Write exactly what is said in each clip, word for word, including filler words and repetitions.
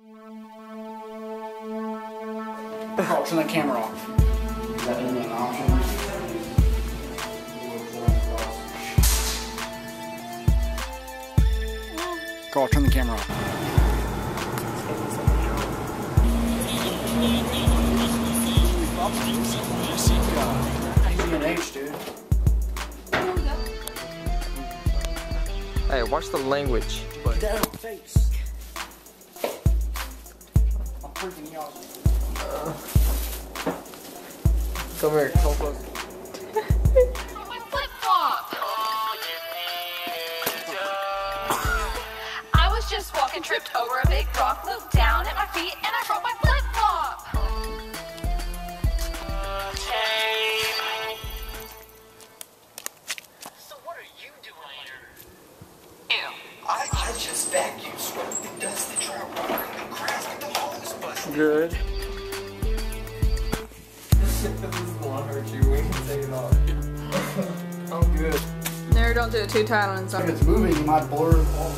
Carl, turn the camera off. Is that even an option? Carl, turn the camera off. Human H, dude. Hey, watch the language. Get that out of my face. I'm freaking you out. Uh, come here, come close. My flip-flop! I was just walking, tripped over a big rock, looked down at my feet, and I broke my flip-flop! So what are you doing here? Ew. I, I just vacuum swept the dust that tried watering the grass with the hose busted. Good. This is gonna hurt you. We can take it off. I'm good. No, don't do it too tight on If something. it's moving, you might blur it all.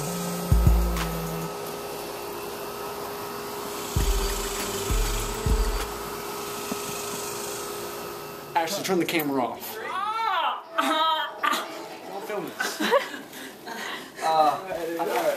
Ashley, turn the camera off. Don't film this. Uh,